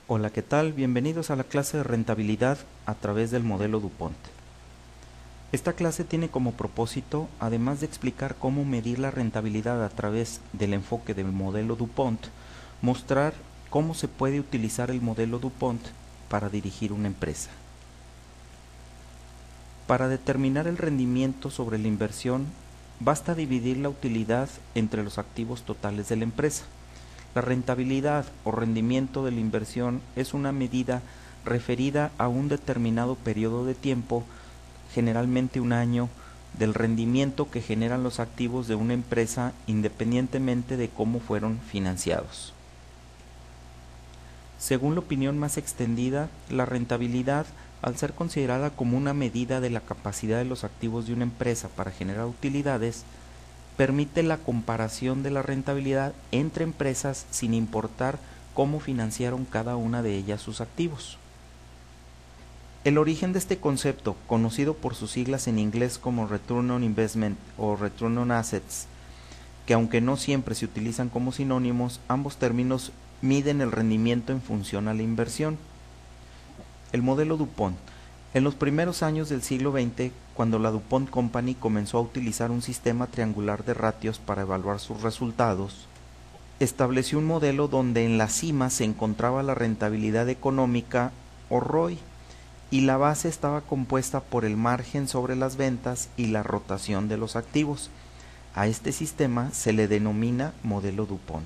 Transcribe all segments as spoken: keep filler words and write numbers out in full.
Hola, ¿qué tal? Bienvenidos a la clase de rentabilidad a través del modelo DuPont. Esta clase tiene como propósito, además de explicar cómo medir la rentabilidad a través del enfoque del modelo DuPont, mostrar cómo se puede utilizar el modelo DuPont para dirigir una empresa. Para determinar el rendimiento sobre la inversión, basta dividir la utilidad entre los activos totales de la empresa. La rentabilidad o rendimiento de la inversión es una medida referida a un determinado periodo de tiempo, generalmente un año, del rendimiento que generan los activos de una empresa independientemente de cómo fueron financiados. Según la opinión más extendida, la rentabilidad, al ser considerada como una medida de la capacidad de los activos de una empresa para generar utilidades, permite la comparación de la rentabilidad entre empresas sin importar cómo financiaron cada una de ellas sus activos. El origen de este concepto, conocido por sus siglas en inglés como Return on Investment o Return on Assets, que aunque no siempre se utilizan como sinónimos, ambos términos miden el rendimiento en función a la inversión. El modelo DuPont. En los primeros años del siglo veinte, cuando la DuPont Company comenzó a utilizar un sistema triangular de ratios para evaluar sus resultados, estableció un modelo donde en la cima se encontraba la rentabilidad económica o R O I, y la base estaba compuesta por el margen sobre las ventas y la rotación de los activos. A este sistema se le denomina modelo DuPont.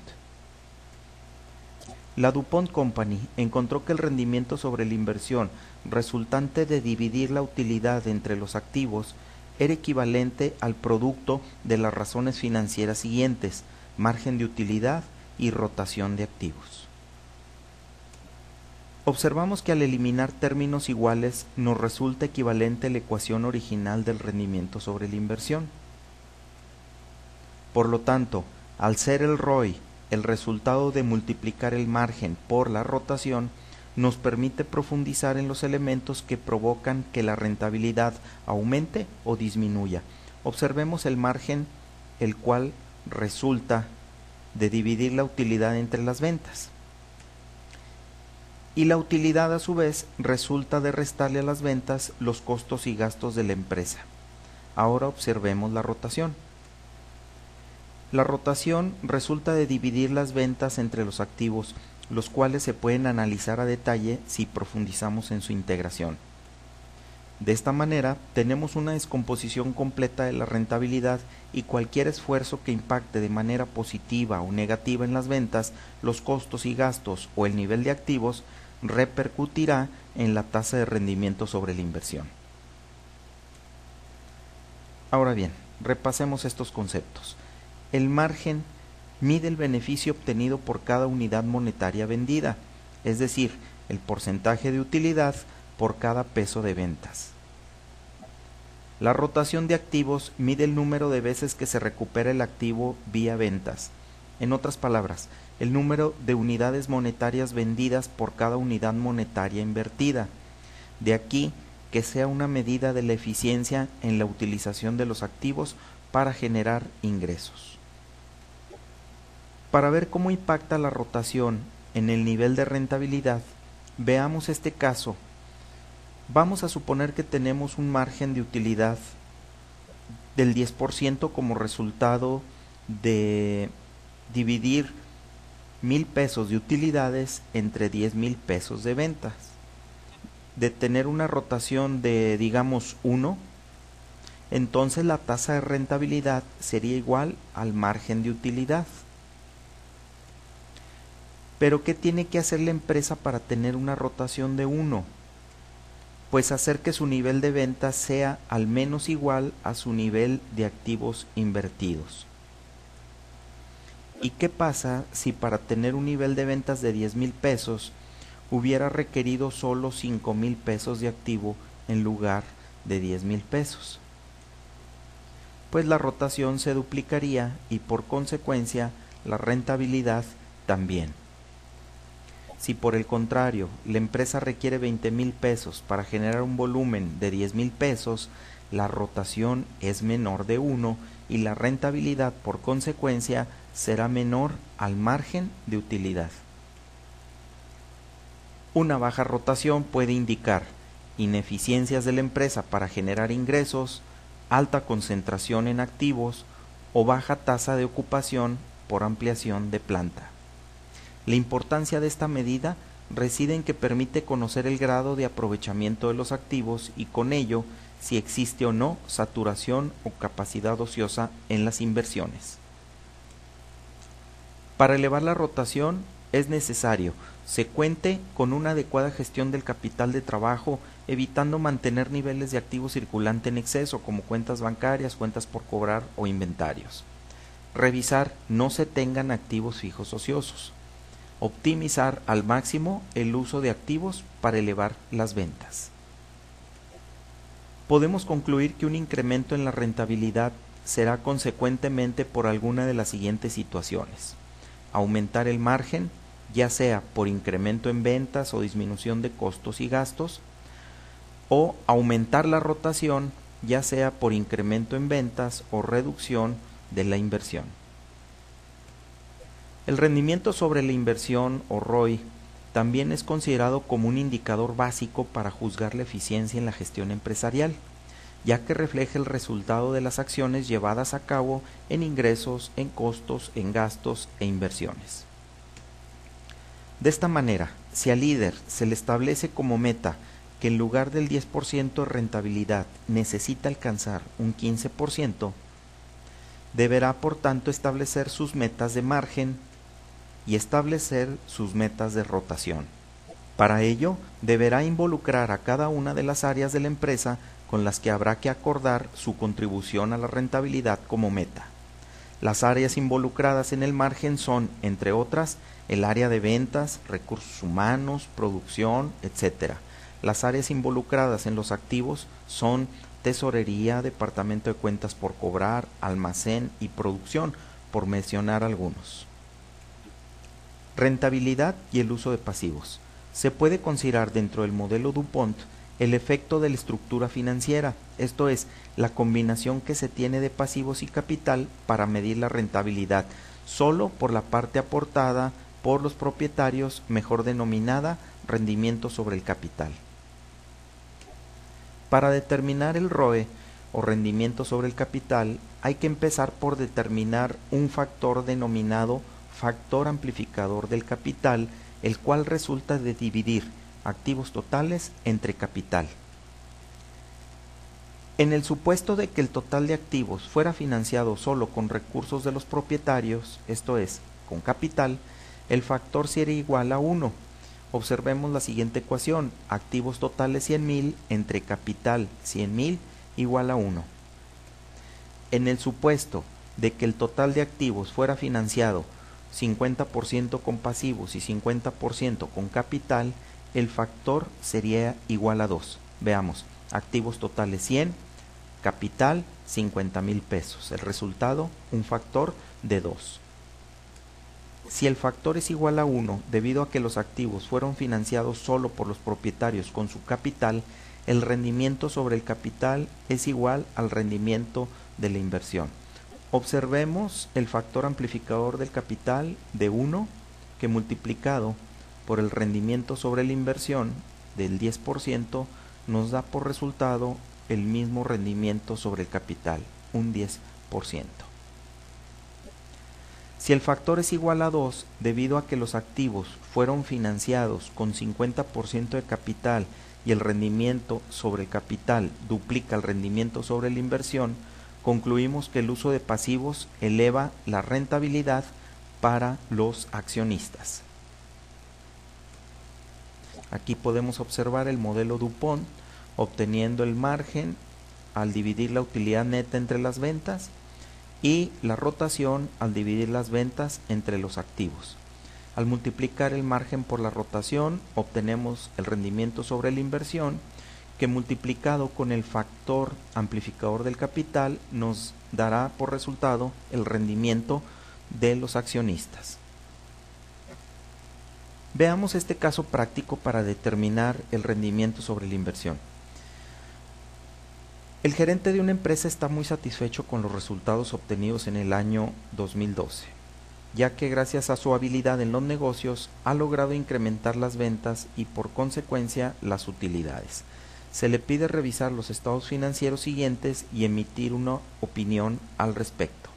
La DuPont Company encontró que el rendimiento sobre la inversión resultante de dividir la utilidad entre los activos era equivalente al producto de las razones financieras siguientes: margen de utilidad y rotación de activos. Observamos que al eliminar términos iguales nos resulta equivalente la ecuación original del rendimiento sobre la inversión. Por lo tanto, al ser el R O I el resultado de multiplicar el margen por la rotación, nos permite profundizar en los elementos que provocan que la rentabilidad aumente o disminuya. Observemos el margen, el cual resulta de dividir la utilidad entre las ventas. Y la utilidad, a su vez, resulta de restarle a las ventas los costos y gastos de la empresa. Ahora observemos la rotación. La rotación resulta de dividir las ventas entre los activos, los cuales se pueden analizar a detalle si profundizamos en su integración. De esta manera, tenemos una descomposición completa de la rentabilidad, y cualquier esfuerzo que impacte de manera positiva o negativa en las ventas, los costos y gastos o el nivel de activos repercutirá en la tasa de rendimiento sobre la inversión. Ahora bien, repasemos estos conceptos. El margen mide el beneficio obtenido por cada unidad monetaria vendida, es decir, el porcentaje de utilidad por cada peso de ventas. La rotación de activos mide el número de veces que se recupera el activo vía ventas. En otras palabras, el número de unidades monetarias vendidas por cada unidad monetaria invertida. De aquí que sea una medida de la eficiencia en la utilización de los activos para generar ingresos. Para ver cómo impacta la rotación en el nivel de rentabilidad, veamos este caso. Vamos a suponer que tenemos un margen de utilidad del diez por ciento como resultado de dividir mil pesos de utilidades entre diez mil pesos de ventas. De tener una rotación de, digamos, uno, entonces la tasa de rentabilidad sería igual al margen de utilidad. Pero ¿qué tiene que hacer la empresa para tener una rotación de uno? Pues hacer que su nivel de ventas sea al menos igual a su nivel de activos invertidos. ¿Y qué pasa si para tener un nivel de ventas de diez mil pesos hubiera requerido solo cinco mil pesos de activo en lugar de diez mil pesos? Pues la rotación se duplicaría y por consecuencia la rentabilidad también. Si por el contrario la empresa requiere veinte mil pesos para generar un volumen de diez mil pesos, la rotación es menor de uno y la rentabilidad por consecuencia será menor al margen de utilidad. Una baja rotación puede indicar ineficiencias de la empresa para generar ingresos, alta concentración en activos o baja tasa de ocupación por ampliación de planta. La importancia de esta medida reside en que permite conocer el grado de aprovechamiento de los activos y con ello si existe o no saturación o capacidad ociosa en las inversiones. Para elevar la rotación es necesario se cuente con una adecuada gestión del capital de trabajo, evitando mantener niveles de activo circulante en exceso como cuentas bancarias, cuentas por cobrar o inventarios. Revisar no se tengan activos fijos ociosos. Optimizar al máximo el uso de activos para elevar las ventas. Podemos concluir que un incremento en la rentabilidad será consecuentemente por alguna de las siguientes situaciones: aumentar el margen, ya sea por incremento en ventas o disminución de costos y gastos, o aumentar la rotación, ya sea por incremento en ventas o reducción de la inversión. El rendimiento sobre la inversión, o R O I, también es considerado como un indicador básico para juzgar la eficiencia en la gestión empresarial, ya que refleja el resultado de las acciones llevadas a cabo en ingresos, en costos, en gastos e inversiones. De esta manera, si al líder se le establece como meta que en lugar del diez por ciento de rentabilidad necesita alcanzar un quince por ciento, deberá por tanto establecer sus metas de margen y establecer sus metas de rotación. Para ello, deberá involucrar a cada una de las áreas de la empresa con las que habrá que acordar su contribución a la rentabilidad como meta. Las áreas involucradas en el margen son, entre otras, el área de ventas, recursos humanos, producción, etcétera. Las áreas involucradas en los activos son tesorería, departamento de cuentas por cobrar, almacén y producción, por mencionar algunos. Rentabilidad y el uso de pasivos. Se puede considerar dentro del modelo DuPont el efecto de la estructura financiera, esto es, la combinación que se tiene de pasivos y capital para medir la rentabilidad, solo por la parte aportada por los propietarios, mejor denominada rendimiento sobre el capital. Para determinar el R O E, o rendimiento sobre el capital, hay que empezar por determinar un factor denominado factor amplificador del capital, el cual resulta de dividir activos totales entre capital. En el supuesto de que el total de activos fuera financiado solo con recursos de los propietarios, esto es, con capital, el factor sería igual a uno. Observemos la siguiente ecuación: activos totales cien mil entre capital cien mil igual a uno. En el supuesto de que el total de activos fuera financiado cincuenta por ciento con pasivos y cincuenta por ciento con capital, el factor sería igual a dos. Veamos, activos totales cien, capital cincuenta mil pesos. El resultado, un factor de dos. Si el factor es igual a uno, debido a que los activos fueron financiados solo por los propietarios con su capital, el rendimiento sobre el capital es igual al rendimiento de la inversión. Observemos el factor amplificador del capital de uno, que multiplicado por el rendimiento sobre la inversión del diez por ciento nos da por resultado el mismo rendimiento sobre el capital, un diez por ciento. Si el factor es igual a dos, debido a que los activos fueron financiados con cincuenta por ciento de capital y el rendimiento sobre el capital duplica el rendimiento sobre la inversión, concluimos que el uso de pasivos eleva la rentabilidad para los accionistas. Aquí podemos observar el modelo DuPont obteniendo el margen al dividir la utilidad neta entre las ventas y la rotación al dividir las ventas entre los activos. Al multiplicar el margen por la rotación obtenemos el rendimiento sobre la inversión, que multiplicado con el factor amplificador del capital nos dará por resultado el rendimiento de los accionistas. Veamos este caso práctico para determinar el rendimiento sobre la inversión. El gerente de una empresa está muy satisfecho con los resultados obtenidos en el año dos mil doce. ya que gracias a su habilidad en los negocios ha logrado incrementar las ventas y por consecuencia las utilidades. Se le pide revisar los estados financieros siguientes y emitir una opinión al respecto.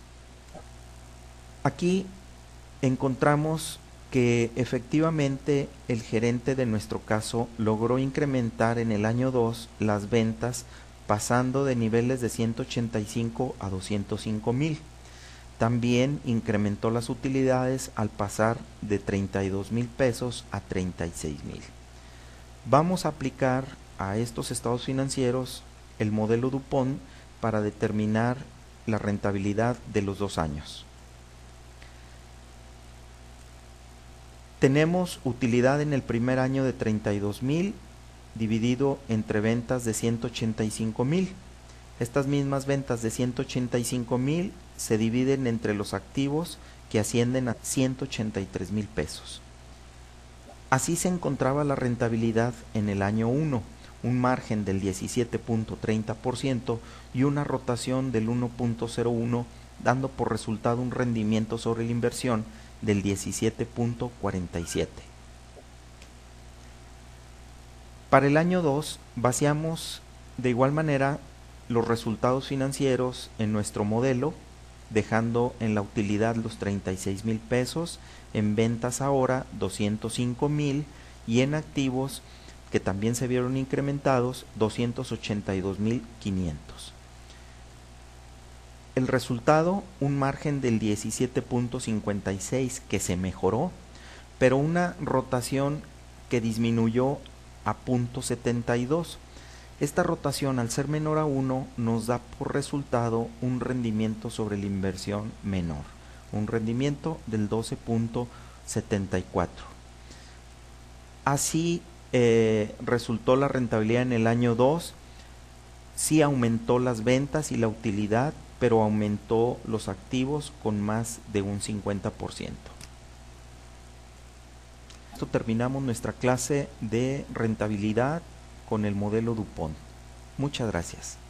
Aquí encontramos que efectivamente el gerente de nuestro caso logró incrementar en el año dos las ventas pasando de niveles de ciento ochenta y cinco a doscientos cinco mil. También incrementó las utilidades al pasar de treinta y dos mil pesos a treinta y seis mil. Vamos a aplicar a estos estados financieros el modelo DuPont para determinar la rentabilidad de los dos años. Tenemos utilidad en el primer año de treinta y dos mil dividido entre ventas de ciento ochenta y cinco mil. Estas mismas ventas de ciento ochenta y cinco mil se dividen entre los activos que ascienden a ciento ochenta y tres mil pesos. Así se encontraba la rentabilidad en el año uno, un margen del diecisiete punto treinta por ciento y una rotación del uno punto cero uno, dando por resultado un rendimiento sobre la inversión del diecisiete punto cuarenta y siete. Para el año dos vaciamos de igual manera los resultados financieros en nuestro modelo, dejando en la utilidad los treinta y seis mil pesos, en ventas ahora doscientos cinco mil y en activos que también se vieron incrementados doscientos ochenta y dos mil quinientos. El resultado, un margen del diecisiete punto cincuenta y seis que se mejoró, pero una rotación que disminuyó a punto setenta y dos. Esta rotación, al ser menor a uno, nos da por resultado un rendimiento sobre la inversión menor, un rendimiento del doce punto setenta y cuatro. Así eh, resultó la rentabilidad en el año dos. Sí aumentó las ventas y la utilidad, pero aumentó los activos con más de un cincuenta por ciento. Esto terminamos nuestra clase de rentabilidad con el modelo DuPont. Muchas gracias.